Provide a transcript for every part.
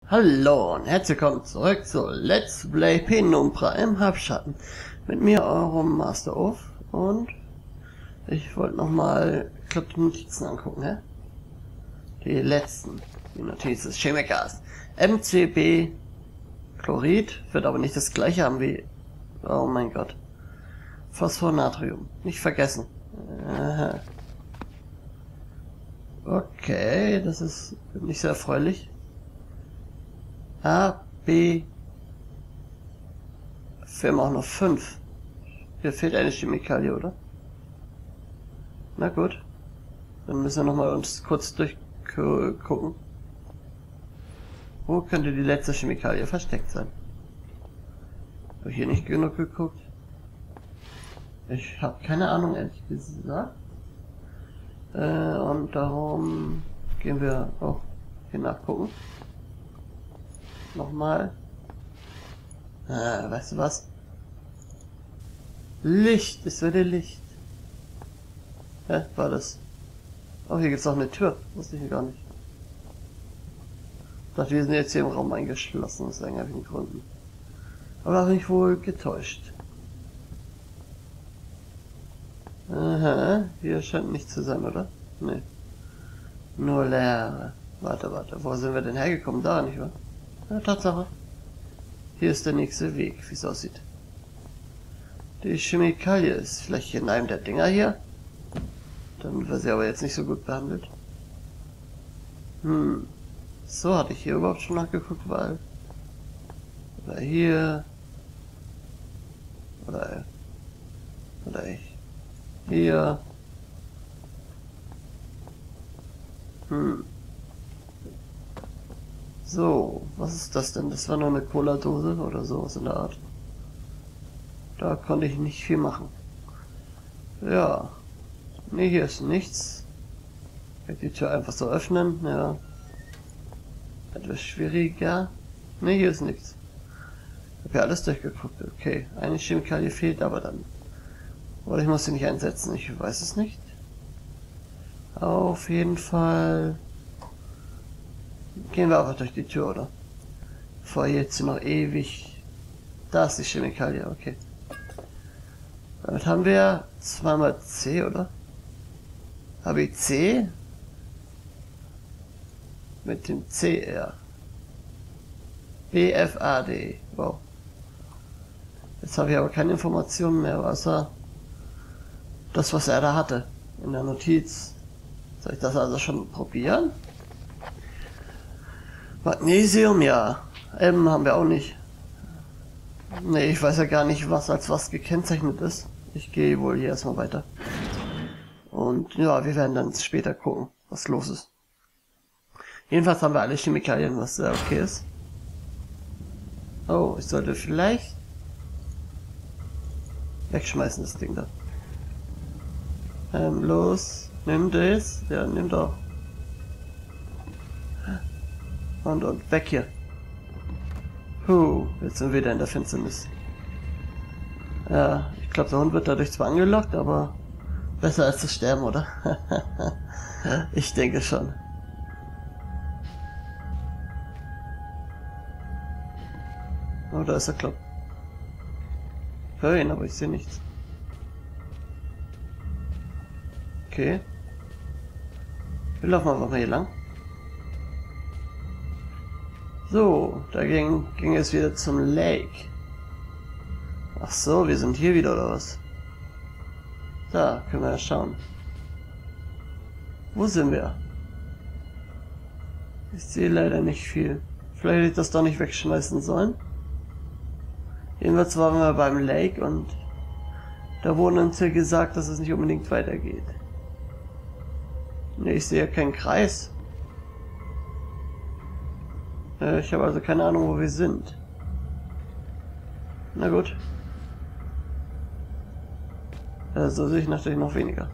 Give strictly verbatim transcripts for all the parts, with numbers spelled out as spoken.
Hallo und herzlich willkommen zurück zu Let's Play Penumbra im Halbschatten. Mit mir, eurem Master of, und ich wollte nochmal, ich glaube, die Notizen angucken, hä? Die letzten, die Notizen des Chemikers. M C B Chlorid wird aber nicht das gleiche haben wie, oh mein Gott, Phosphornatrium, nicht vergessen. Aha. Okay, das ist nicht sehr erfreulich. A, B. Wir haben auch noch fünf. Hier fehlt eine Chemikalie, oder? Na gut. Dann müssen wir nochmal uns kurz durchgucken. Wo könnte die letzte Chemikalie versteckt sein? Habe ich hier nicht genug geguckt? Ich habe keine Ahnung, ehrlich gesagt. Äh, und darum gehen wir auch hier nachgucken. Nochmal. Ah, weißt du was? Licht, es würde Licht. Hä, war das? Oh, hier gibt's auch eine Tür. Wusste ich gar nicht. Ich dachte, wir sind jetzt hier im Raum eingeschlossen, aus irgendwelchen Gründen. Aber da bin ich wohl getäuscht. Aha, hier scheint nichts zu sein, oder? Nee. Nur Leere. Warte, warte, wo sind wir denn hergekommen? Da, nicht wahr? Ja, Tatsache. Hier ist der nächste Weg, wie es aussieht. Die Chemikalie ist vielleicht in einem der Dinger hier. Dann wird sie aber jetzt nicht so gut behandelt. Hm. So, hatte ich hier überhaupt schon nachgeguckt, weil... Oder hier... Oder... Oder ich... Hier... Hm... So, was ist das denn? Das war nur eine Cola-Dose oder sowas in der Art. Da konnte ich nicht viel machen. Ja. Ne, hier ist nichts. Ich kann die Tür einfach so öffnen, ja. Etwas schwieriger. Ne, hier ist nichts. Ich habe ja alles durchgeguckt. Okay, eine Chemikalie fehlt aber dann. Oder ich muss sie nicht einsetzen, ich weiß es nicht. Auf jeden Fall... Gehen wir einfach durch die Tür, oder? Vor jetzt noch ewig... Da ist die Chemikalie, okay. Damit haben wir zweimal C, oder? Habe ich C? Mit dem C R. B F A D. Wow. Jetzt habe ich aber keine Informationen mehr, außer das, was er da hatte. In der Notiz. Soll ich das also schon probieren? Magnesium, ja. M haben wir auch nicht. Nee, ich weiß ja gar nicht, was als was gekennzeichnet ist. Ich gehe wohl hier erstmal weiter. Und ja, wir werden dann später gucken, was los ist. Jedenfalls haben wir alle Chemikalien, was sehr okay ist. Oh, ich sollte vielleicht wegschmeißen, das Ding da. Ähm, los, nimm das. Ja, nimm doch. Und, und weg hier. Puh, jetzt sind wir wieder in der Finsternis. Ja, ich glaube, der Hund wird dadurch zwar angelockt, aber besser als zu sterben, oder? Ich denke schon. Oh, da ist er, glaub. Ich höre ihn, aber ich sehe nichts. Okay. Wir laufen einfach mal hier lang. So, da ging, ging es wieder zum Lake. Ach so, wir sind hier wieder, oder was? Da, können wir ja schauen. Wo sind wir? Ich sehe leider nicht viel. Vielleicht hätte ich das doch nicht wegschmeißen sollen. Jedenfalls waren wir beim Lake und da wurde uns ja gesagt, dass es nicht unbedingt weitergeht. Ne, ich sehe keinen Kreis. Ich habe also keine Ahnung, wo wir sind. Na gut. So sehe ich natürlich noch weniger.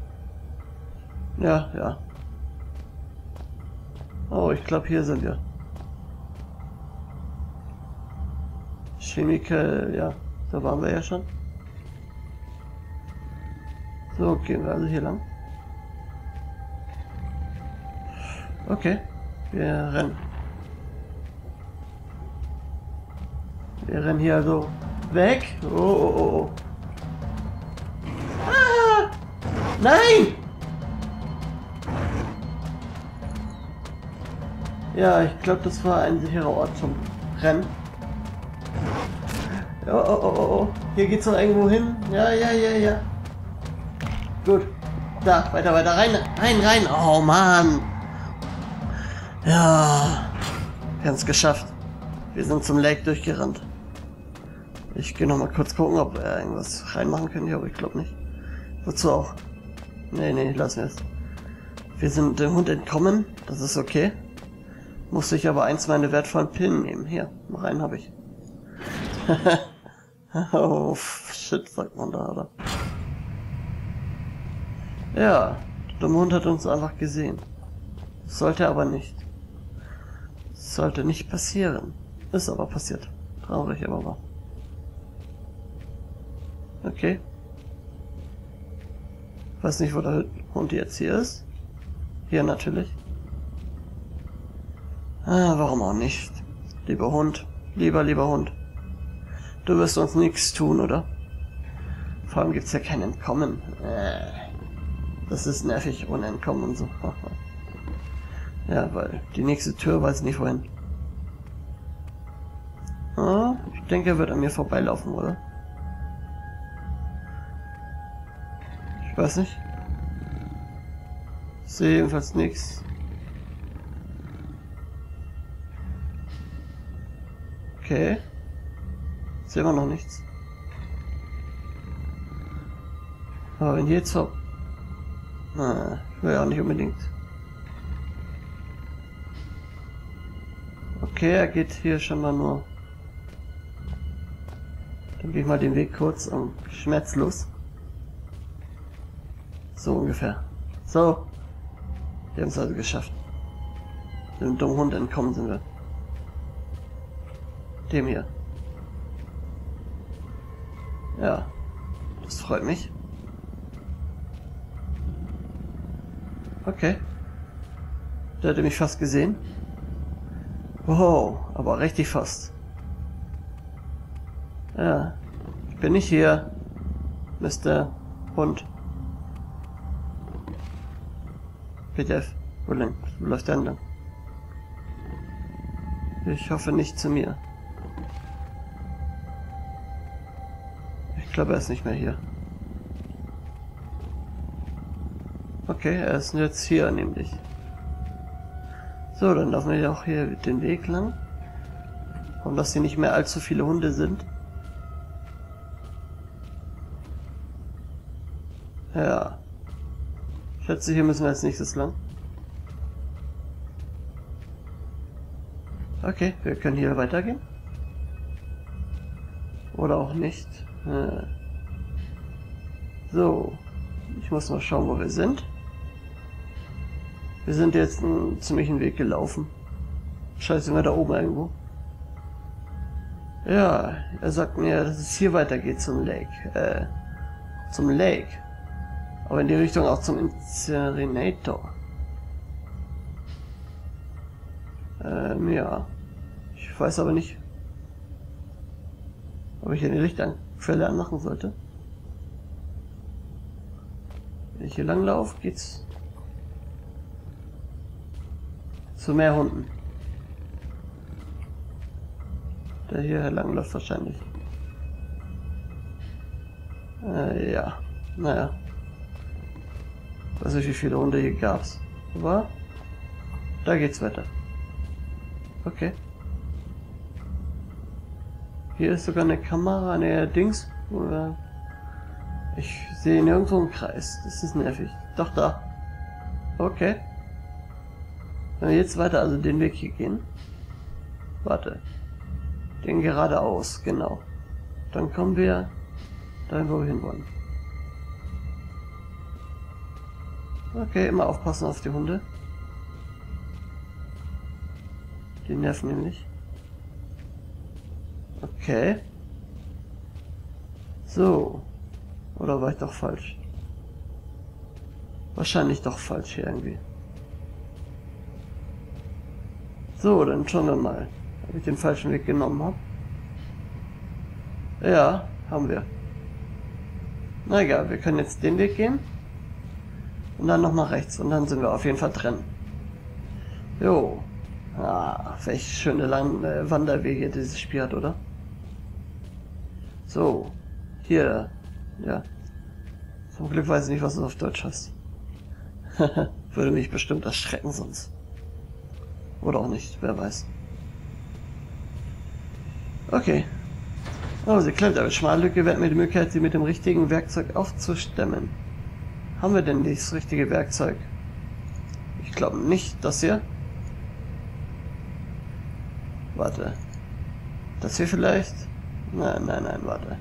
Ja, ja. Oh, ich glaube, hier sind wir. Chemiker, ja, da waren wir ja schon. So, gehen wir also hier lang. Okay, wir rennen. Wir rennen hier also weg. Oh, oh, oh, oh. Ah! Nein! Ja, ich glaube, das war ein sicherer Ort zum Rennen. Oh, oh, oh, oh, oh. Hier geht's noch irgendwo hin. Ja, ja, ja, ja. Gut. Da, weiter, weiter, rein, rein, rein. Oh, Mann. Ja. Wir haben es geschafft. Wir sind zum Lake durchgerannt. Ich gehe noch mal kurz gucken, ob wir irgendwas reinmachen können hier, aber ich glaube nicht. Wozu auch? Nee, nee, lassen wir es. Wir sind dem Hund entkommen. Das ist okay. Musste ich aber eins meiner wertvollen Pillen nehmen. Hier, noch einen habe ich. Oh, shit, sagt man da, oder? Ja, der dumme Hund hat uns einfach gesehen. Sollte aber nicht. Sollte nicht passieren. Ist aber passiert. Traurig, aber wahr. Okay. Weiß nicht, wo der Hund jetzt hier ist. Hier natürlich. Ah, warum auch nicht? Lieber Hund. Lieber, lieber Hund. Du wirst uns nichts tun, oder? Vor allem gibt's ja kein Entkommen. Äh, das ist nervig ohne Entkommen und so. Ja, weil die nächste Tür weiß nicht wohin. Ah, ich denke, er wird an mir vorbeilaufen, oder? Ich weiß nicht. Ich sehe jedenfalls nichts. Okay. Sehen wir noch nichts. Aber wenn hier jetzt so... Na, ich will ja auch nicht unbedingt. Okay, er geht hier schon mal nur... Dann gehe ich mal den Weg kurz um schmerzlos. So ungefähr. So. Wir haben es also geschafft. Dem dummen Hund entkommen sind wir. Dem hier. Ja. Das freut mich. Okay. Der hätte mich fast gesehen. Wow, aber richtig fast. Ja. Ich bin nicht hier, Mister Hund. P D F. Wo lang? Wo läuft der lang? Ich hoffe nicht zu mir. Ich glaube, er ist nicht mehr hier. Okay, er ist jetzt hier nämlich. So, dann laufen wir auch hier den Weg lang. Und dass hier nicht mehr allzu viele Hunde sind. Ja. Ich schätze, hier müssen wir als nächstes lang. Okay, wir können hier weitergehen. Oder auch nicht. Äh. So. Ich muss mal schauen, wo wir sind. Wir sind jetzt einen ziemlichen Weg gelaufen. Scheiße, sind wir da oben irgendwo? Ja, er sagt mir, dass es hier weitergeht zum Lake. Äh, zum Lake. Aber in die Richtung auch zum Incinerator. Ähm, ja. Ich weiß aber nicht, ob ich hier die Lichtquelle anmachen sollte. Wenn ich hier lang laufe, geht's zu mehr Hunden. Der hier lang läuft wahrscheinlich. Äh, ja. Naja. Ich weiß nicht, wie viele Hunde hier gab's. Aber da geht's weiter. Okay. Hier ist sogar eine Kamera, eine Dings. Oder ich sehe nirgendwo einen Kreis. Das ist nervig. Doch da. Okay. Wenn wir jetzt weiter also den Weg hier gehen. Warte. Den geradeaus, genau. Dann kommen wir dahin, wo wir hinwollen. Okay, immer aufpassen auf die Hunde. Die nerven nämlich. Okay. So. Oder war ich doch falsch? Wahrscheinlich doch falsch hier irgendwie. So, dann schauen wir mal, ob ich den falschen Weg genommen habe. Ja, haben wir. Na egal, wir können jetzt den Weg gehen. Und dann nochmal rechts. Und dann sind wir auf jeden Fall drin. Jo. Ah, welche schöne Lang äh, Wanderwege dieses Spiel hat, oder? So. Hier. Ja. Zum Glück weiß ich nicht, was du auf Deutsch hast. Würde mich bestimmt erschrecken sonst. Oder auch nicht, wer weiß. Okay. Oh, sie klemmt aber schmale Lücke, gewährt mir die Möglichkeit, sie mit dem richtigen Werkzeug aufzustemmen. Haben wir denn das richtige Werkzeug? Ich glaube nicht. Das hier? Warte. Das hier vielleicht? Nein, nein, nein, warte.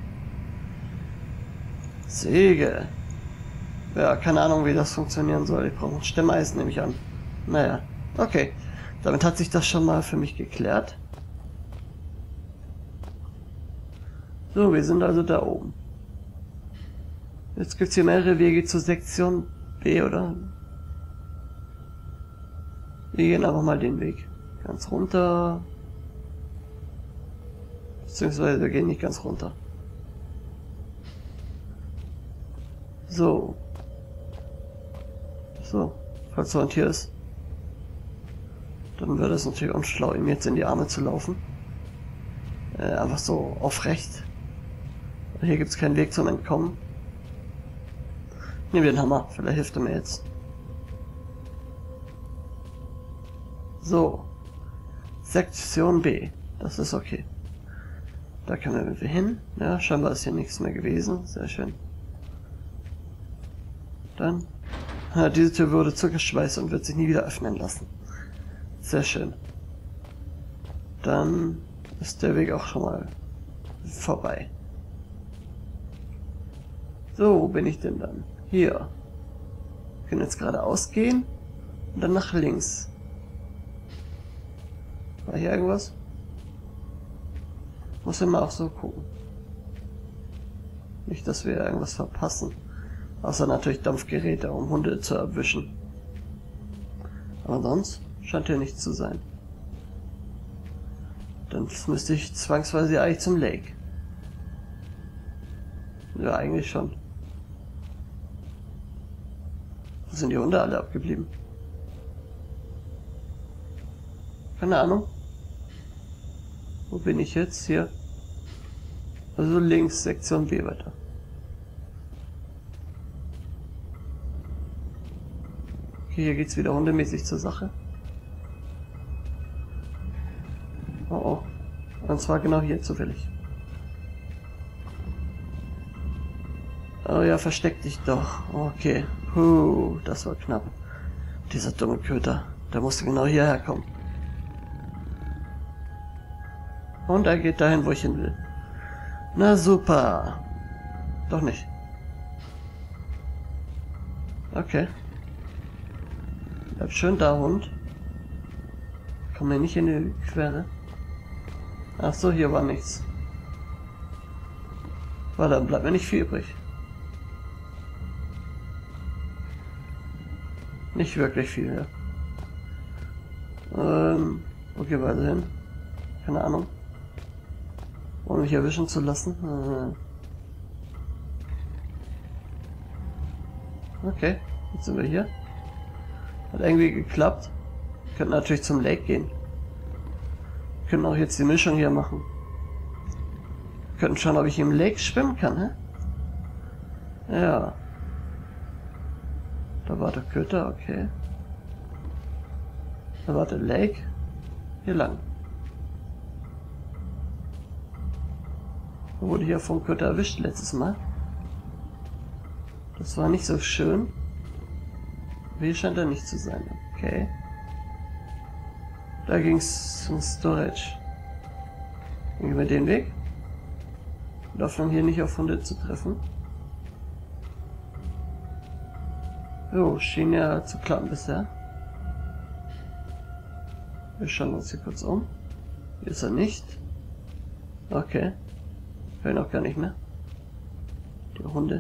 Säge. Ja, keine Ahnung, wie das funktionieren soll. Ich brauche ein Stemmeisen, nehme ich an. Naja, okay. Damit hat sich das schon mal für mich geklärt. So, wir sind also da oben. Jetzt gibt es hier mehrere Wege zur Sektion B, oder? Wir gehen einfach mal den Weg. Ganz runter. Beziehungsweise wir gehen nicht ganz runter. So. So. Falls so ein Tier ist. Dann wäre es natürlich unschlau, ihm jetzt in die Arme zu laufen. Äh, einfach so aufrecht. Hier gibt es keinen Weg zum Entkommen. Nehmen wir den Hammer, vielleicht hilft er mir jetzt. So. Sektion B. Das ist okay. Da können wir irgendwie hin. Ja, scheinbar ist hier nichts mehr gewesen. Sehr schön. Dann. Ja, diese Tür wurde zugeschweißt und wird sich nie wieder öffnen lassen. Sehr schön. Dann ist der Weg auch schon mal vorbei. So, wo bin ich denn dann? Hier. Wir können jetzt geradeaus gehen und dann nach links. War hier irgendwas? Muss immer auch so gucken. Nicht, dass wir irgendwas verpassen. Außer natürlich Dampfgeräte, um Hunde zu erwischen. Aber sonst scheint hier nichts zu sein. Dann müsste ich zwangsweise eigentlich zum Lake. Ja, eigentlich schon. Wo sind die Hunde alle abgeblieben? Keine Ahnung. Wo bin ich jetzt? Hier. Also links, Sektion B weiter. Okay, hier geht's wieder hundemäßig zur Sache. Oh oh. Und zwar genau hier zufällig. Oh ja, versteck dich doch. Okay. Puh, das war knapp. Dieser dumme Köter. Der musste genau hierher kommen. Und er geht dahin, wo ich hin will. Na super. Doch nicht. Okay. Bleib schön da, Hund. Komm mir nicht in die Quere. Ach so, hier war nichts. Weil dann bleibt mir nicht viel übrig. Nicht wirklich viel, ja. Ähm, wo gehen wir also hin? Keine Ahnung. Um mich erwischen zu lassen. Okay, jetzt sind wir hier. Hat irgendwie geklappt. Wir könnten natürlich zum Lake gehen. Wir können auch jetzt die Mischung hier machen. Wir könnten schauen, ob ich im Lake schwimmen kann, hä? Ja. Da war der Köter, okay. Da war der Lake. Hier lang. Da wurde hier vom Köter erwischt letztes Mal. Das war nicht so schön. Aber hier scheint er nicht zu sein. Okay. Da ging es zum Storage. Gehen wir den Weg. In der Hoffnung, hier nicht auf Hunde zu treffen. Jo, schien ja zu klappen bisher. Wir schauen uns hier kurz um. Hier ist er nicht. Okay. Höre noch gar nicht mehr. Die Hunde.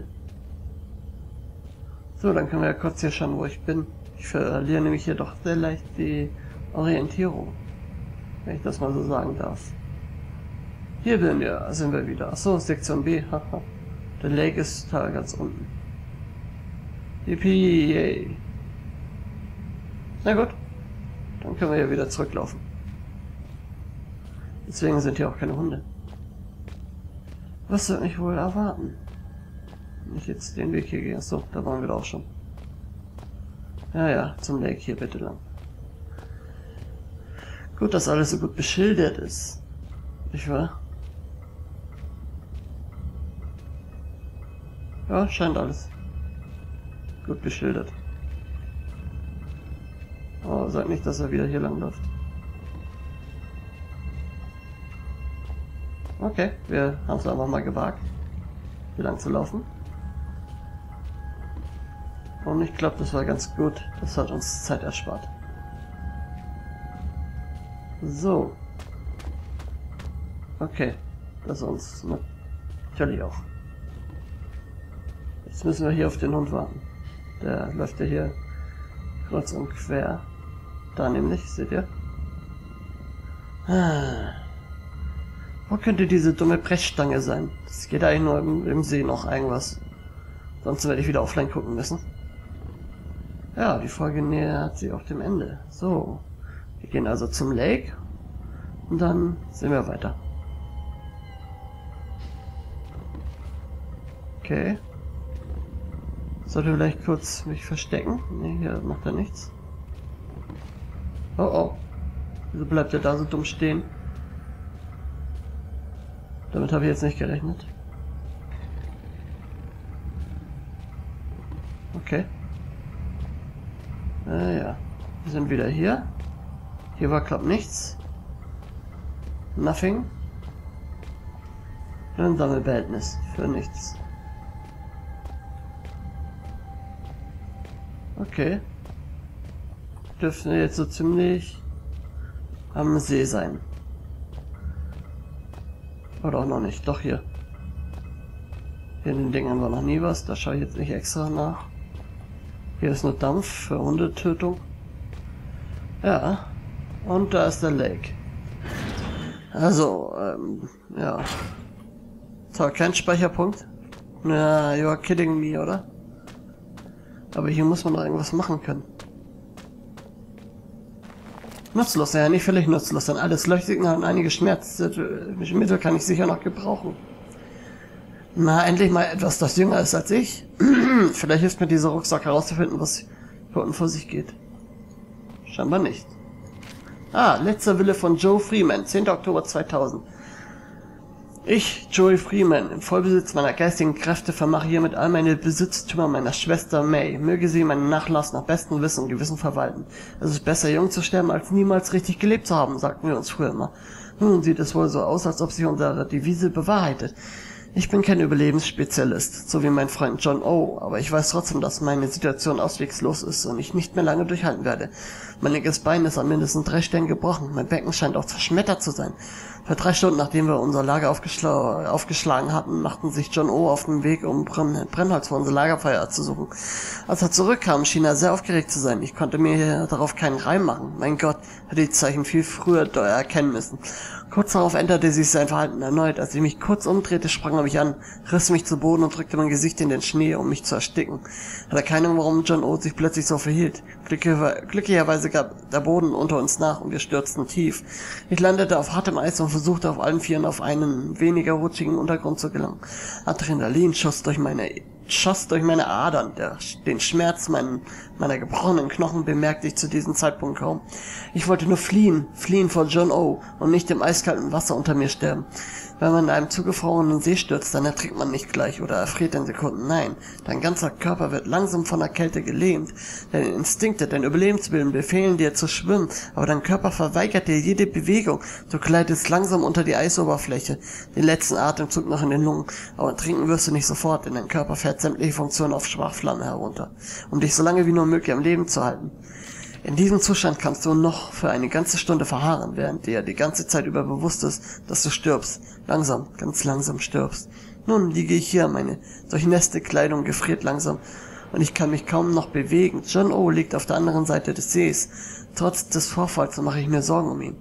So, dann können wir ja kurz hier schauen, wo ich bin. Ich verliere nämlich hier doch sehr leicht die Orientierung. Wenn ich das mal so sagen darf. Hier bin wir, sind wir wieder. Achso, Sektion B, haha. Der Lake ist da ganz unten. Yippie, yay. Na gut, dann können wir ja wieder zurücklaufen. Deswegen sind hier auch keine Hunde. Was soll ich wohl erwarten? Wenn ich jetzt den Weg hier gehe. Achso, da waren wir doch auch schon. Ja, ja, zum Lake hier bitte lang. Gut, dass alles so gut beschildert ist. Nicht wahr? Ja, scheint alles gut beschildert. Oh, sag nicht, dass er wieder hier lang läuft. Okay, wir haben es einfach mal gewagt, hier lang zu laufen. Und ich glaube, das war ganz gut. Das hat uns Zeit erspart. So. Okay, das uns natürlich auch. Jetzt müssen wir hier auf den Hund warten. Der läuft ja hier kreuz und quer. Da nämlich, seht ihr? Ah. Wo könnte diese dumme Brechstange sein? Das geht eigentlich nur im, im See noch irgendwas. Sonst werde ich wieder offline gucken müssen. Ja, die Folge nähert sich auch dem Ende. So. Wir gehen also zum Lake. Und dann sehen wir weiter. Okay. Sollte vielleicht kurz mich verstecken? Ne, hier macht er nichts. Oh oh. Wieso bleibt er da so dumm stehen? Damit habe ich jetzt nicht gerechnet. Okay. Naja. Wir sind wieder hier. Hier war glaube nichts. Nothing. Ein Sammelbehältnis. Für nichts. Okay. Dürften wir jetzt so ziemlich am See sein. Oder auch noch nicht. Doch hier. Hier in den Dingern war noch nie was. Da schaue ich jetzt nicht extra nach. Hier ist nur Dampf für Hundetötung. Ja. Und da ist der Lake. Also, ähm, ja. Zwar kein Speicherpunkt. Na, you are kidding me, oder? Aber hier muss man doch irgendwas machen können. Nutzlos, ja, nicht völlig nutzlos, denn alles Leuchtsignal und einige Schmerzmittel kann ich sicher noch gebrauchen. Na, endlich mal etwas, das jünger ist als ich. Vielleicht hilft mir dieser Rucksack herauszufinden, was hier unten vor sich geht. Scheinbar nicht. Ah, letzter Wille von Joe Freeman, zehnter Oktober zweitausend. Ich, Joey Freeman, im Vollbesitz meiner geistigen Kräfte vermache hiermit all meine Besitztümer meiner Schwester May. Möge sie meinen Nachlass nach bestem Wissen und Gewissen verwalten. Es ist besser, jung zu sterben, als niemals richtig gelebt zu haben, sagten wir uns früher immer. Nun sieht es wohl so aus, als ob sich unsere Devise bewahrheitet. Ich bin kein Überlebensspezialist, so wie mein Freund John O., aber ich weiß trotzdem, dass meine Situation auswegslos ist und ich nicht mehr lange durchhalten werde. Mein linkes Bein ist an mindestens drei Stellen gebrochen, mein Becken scheint auch zerschmettert zu sein. Vor drei Stunden, nachdem wir unser Lager aufgeschl aufgeschlagen hatten, machten sich John O. auf den Weg, um Brenn Brennholz für unser Lagerfeuer zu suchen. Als er zurückkam, schien er sehr aufgeregt zu sein. Ich konnte mir darauf keinen Reim machen. Mein Gott, hätte die Zeichen viel früher erkennen müssen. Kurz darauf änderte sich sein Verhalten erneut. Als ich mich kurz umdrehte, sprang er mich an, riss mich zu Boden und drückte mein Gesicht in den Schnee, um mich zu ersticken. Hatte keine Ahnung, warum John O. sich plötzlich so verhielt. Glücklicherweise gab der Boden unter uns nach und wir stürzten tief. Ich landete auf hartem Eis und versuchte auf allen Vieren auf einen weniger rutschigen Untergrund zu gelangen. Adrenalin schoss durch meine schoss durch meine Adern. Der, den Schmerz meinen, meiner gebrochenen Knochen bemerkte ich zu diesem Zeitpunkt kaum. Ich wollte nur fliehen, fliehen vor John O. und nicht im eiskalten Wasser unter mir sterben. Wenn man in einem zugefrorenen See stürzt, dann ertrinkt man nicht gleich oder erfriert in Sekunden. Nein, dein ganzer Körper wird langsam von der Kälte gelähmt. Deine Instinkte, dein Überlebenswillen befehlen dir zu schwimmen, aber dein Körper verweigert dir jede Bewegung. Du gleitest langsam unter die Eisoberfläche, den letzten Atemzug noch in den Lungen, aber trinken wirst du nicht sofort, denn dein Körper fährt sämtliche Funktionen auf Schwachflamme herunter, um dich so lange wie nur möglich am Leben zu halten. In diesem Zustand kannst du noch für eine ganze Stunde verharren, während dir die ganze Zeit über bewusst ist, dass du stirbst. Langsam, ganz langsam stirbst. Nun liege ich hier, meine durchnässte Kleidung gefriert langsam und ich kann mich kaum noch bewegen. John O. liegt auf der anderen Seite des Sees. Trotz des Vorfalls mache ich mir Sorgen um ihn.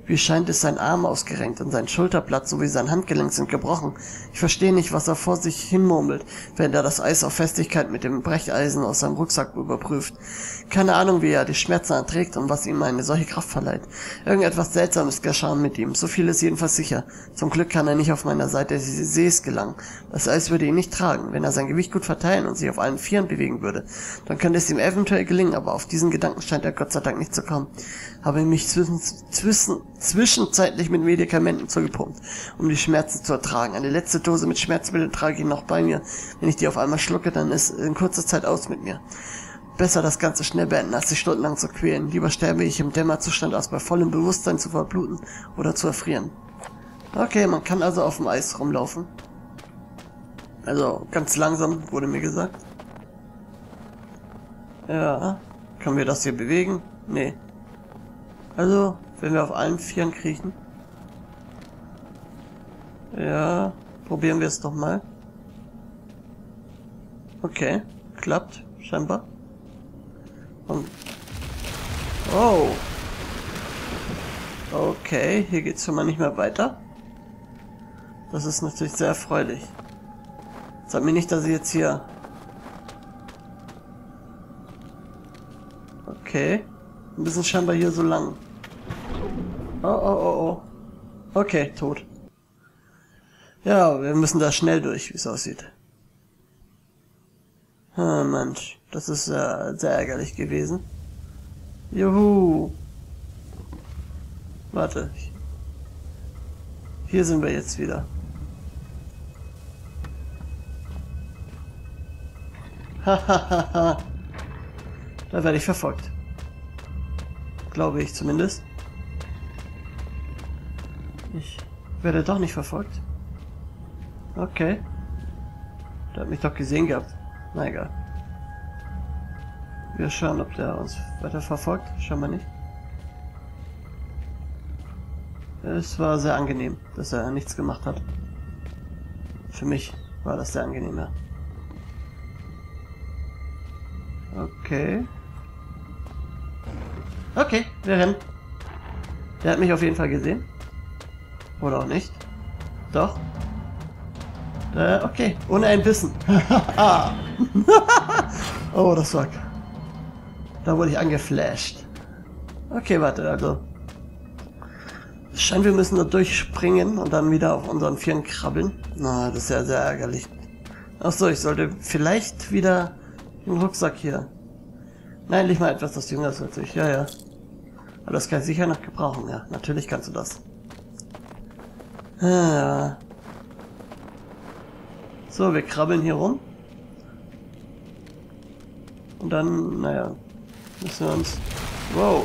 Wie scheint es, sein Arm ausgerenkt und sein Schulterblatt sowie sein Handgelenk sind gebrochen. Ich verstehe nicht, was er vor sich hinmurmelt, während er das Eis auf Festigkeit mit dem Brecheisen aus seinem Rucksack überprüft. Keine Ahnung, wie er die Schmerzen erträgt und was ihm eine solche Kraft verleiht. Irgendetwas Seltsames geschah mit ihm, so viel ist jedenfalls sicher. Zum Glück kann er nicht auf meiner Seite des Sees gelangen. Das Eis würde ihn nicht tragen. Wenn er sein Gewicht gut verteilen und sich auf allen Vieren bewegen würde, dann könnte es ihm eventuell gelingen, aber auf diesen Gedanken scheint er Gott sei Dank nicht zu kommen. Habe mich zwischen, zwischen, zwischenzeitlich mit Medikamenten zugepumpt, um die Schmerzen zu ertragen. Eine letzte Dose mit Schmerzmitteln trage ich noch bei mir. Wenn ich die auf einmal schlucke, dann ist in kurzer Zeit aus mit mir. Besser das Ganze schnell beenden, als sich stundenlang zu quälen. Lieber sterbe ich im Dämmerzustand aus, bei vollem Bewusstsein zu verbluten oder zu erfrieren. Okay, man kann also auf dem Eis rumlaufen. Also ganz langsam, wurde mir gesagt. Ja, können wir das hier bewegen? Nee. Also, wenn wir auf allen Vieren kriechen. Ja, probieren wir es doch mal. Okay, klappt, scheinbar. Und oh. Okay, hier geht's schon mal nicht mehr weiter. Das ist natürlich sehr erfreulich. Sag mir nicht, dass ich jetzt hier... Okay. Ein bisschen scheinbar hier so lang. Oh, oh, oh, oh. Okay, tot. Ja, wir müssen da schnell durch, wie es aussieht. Ah, Mensch. Das ist äh, sehr ärgerlich gewesen. Juhu. Warte. Hier sind wir jetzt wieder. Hahaha. Da werde ich verfolgt. Glaube ich zumindest. Ich werde doch nicht verfolgt. Okay. Der hat mich doch gesehen gehabt. Na egal. Wir schauen, ob der uns weiter verfolgt. Schauen wir nicht. Es war sehr angenehm, dass er nichts gemacht hat. Für mich war das sehr angenehm, ja. Okay. Okay, wir rennen. Der hat mich auf jeden Fall gesehen. Oder auch nicht. Doch. Äh, okay, ohne ein Bissen. Oh, das war... Da wurde ich angeflasht. Okay, warte, also... Es scheint, wir müssen da durchspringen und dann wieder auf unseren Vieren krabbeln. Na, das ist ja sehr ärgerlich. Achso, ich sollte vielleicht wieder den Rucksack hier... Nein, leg mal etwas, das jünger ist als ich. Ja, ja. Aber das kann ich sicher noch gebrauchen. Ja, natürlich kannst du das. Ah. So, wir krabbeln hier rum. Und dann, naja, müssen wir uns... Wow.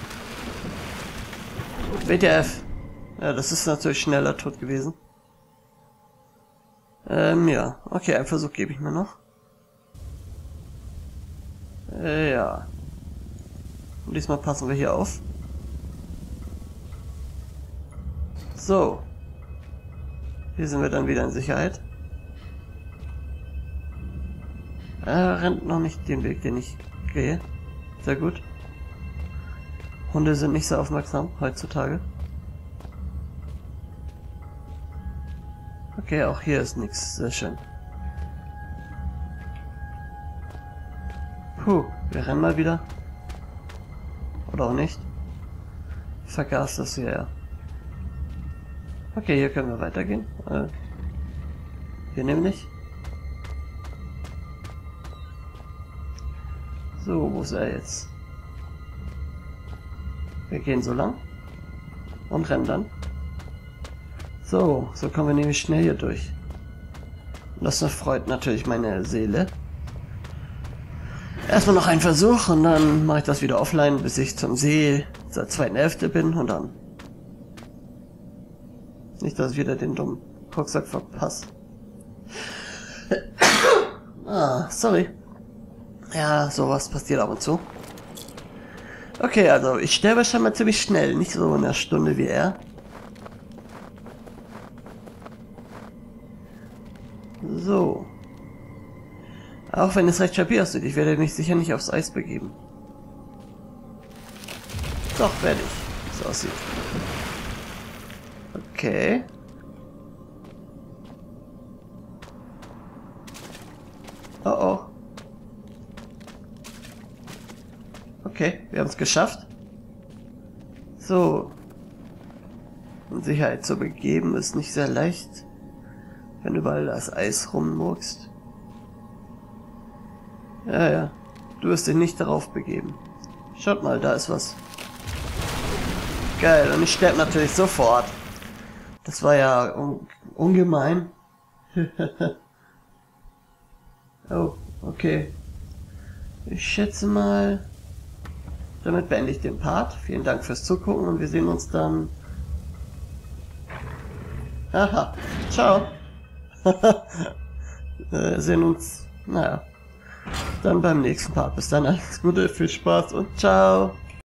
W T F. Ja, das ist natürlich schneller tot gewesen. Ähm, ja. Okay, einen Versuch gebe ich mir noch. Äh, ja. Und diesmal passen wir hier auf. So. Hier sind wir dann wieder in Sicherheit. Er rennt noch nicht den Weg, den ich gehe. Sehr gut. Hunde sind nicht sehr aufmerksam heutzutage. Okay, auch hier ist nichts. Sehr schön. Puh, wir rennen mal wieder. Oder auch nicht. Ich vergaß das hier, ja. Okay, hier können wir weitergehen. Äh, hier nämlich. So, wo ist er jetzt? Wir gehen so lang. Und rennen dann. So, so kommen wir nämlich schnell hier durch. Und das erfreut natürlich meine Seele. Erstmal noch ein Versuch und dann mache ich das wieder offline, bis ich zum See zur zweiten Hälfte bin und dann... Nicht, dass ich wieder den dummen Rucksack verpasse. Ah, sorry. Ja, sowas passiert ab und zu. Okay, also ich sterbe scheinbar ziemlich schnell, nicht so in einer Stunde wie er. So. Auch wenn es recht stabil aussieht, ich werde mich sicher nicht aufs Eis begeben. Doch, werde ich, wie es aussieht. Okay. Oh oh. Okay, wir haben es geschafft. So. In Sicherheit zu begeben ist nicht sehr leicht, wenn überall das Eis rummurkst. Ja, ja. Du wirst dich nicht darauf begeben. Schaut mal, da ist was. Geil, und ich sterbe natürlich sofort. Das war ja un ungemein. Oh, okay. Ich schätze mal, damit beende ich den Part. Vielen Dank fürs Zugucken und wir sehen uns dann... Aha, ciao. Wir sehen uns, naja, dann beim nächsten Part. Bis dann, alles Gute, viel Spaß und ciao.